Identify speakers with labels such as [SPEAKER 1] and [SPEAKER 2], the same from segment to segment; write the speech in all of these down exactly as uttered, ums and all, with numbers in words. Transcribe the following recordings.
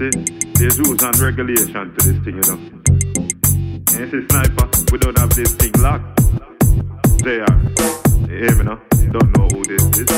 [SPEAKER 1] See, there's rules and regulation to this thing, you know. And you see, sniper, we don't have this thing locked. They are. You hear me now? Don't know who this is.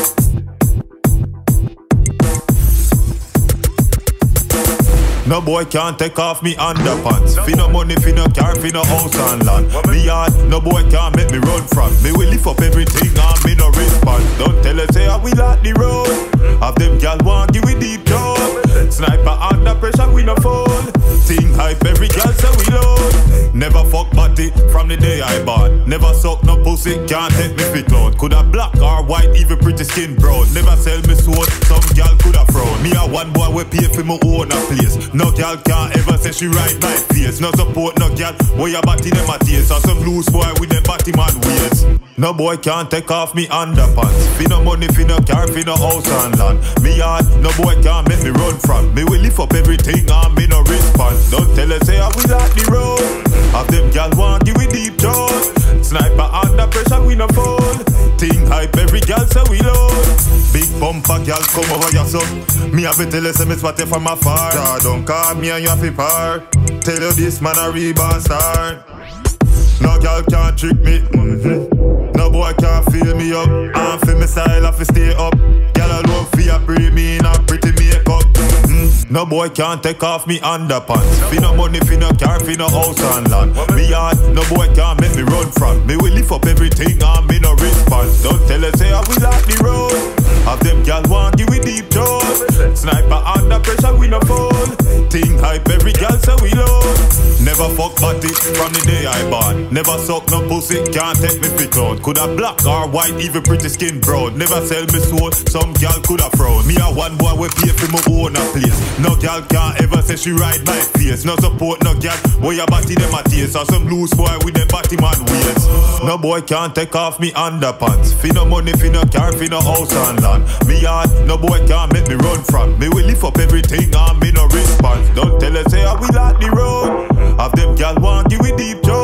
[SPEAKER 2] No boy can't take off me underpants. Fi no money, fi no car, fi no house and land. Me yard, no boy can't make me run from. Me will lift up everything and me no response. Don't tell us say I will out the road. Have them gal want give we deep down. Sniper under pressure, we no fall. Thing hype, every gal say we load. Never fuck body from the day I born. Never suck no pussy, can't take me fit load. Coulda black or white, even pretty skin brown. Never sell me sword, some gal coulda frown. Me a one boy we pay for my own a place. No gal can't ever say she ride my face. No support no gal, where your body them a taste. Or some loose boy with them body man waist. No boy can't take off me underpants. Fi no money, fi no car, fi no house and land. Me yard, no boy can't make me run from. Me will lift up everything and me no response. Don't tell us say I will out the road. Have them gal want give we deep down. Sniper under pressure, we no fall. Thing hype, every gal say we load. Big bumper gal come over your son. Me have to tell you say me spot you from afar. Ja, don't call me and you have to park. Tell you this man a rebound star. No gal can't trick me. Mm-hmm. No boy can't feel me up. And for me style, I have to stay up. Gal alone fear bring me in a pretty makeup. Mm-hmm. No boy can't take off me underpants. Fi no money, fi no car, fi no house and land. Me yard, no boy can't make me run from. Me will lift up everything and me no response. Don't tell us say I will out the road. Have them gal want give we deep down. Sniper under pressure, we no fall. Thing hype, every gal say we load. Never fuck body from the day I born. Never suck no pussy, can't take me fit on. Coulda black or white, even pretty skin brown. Never sell me soul, some gal coulda frown. Me a one boy we pay for my own a place. No gal can't ever say she ride my face. No support no gal, where your body them a taste. Or some loose boy with them body man waist. No boy can't take off me underpants. Fi no money, fi no car, fi no house and land. Me yard, no boy can't make me run from. Me will lift up everything and me no response. Don't tell us say I will out the road. Have them gal want give we deep down.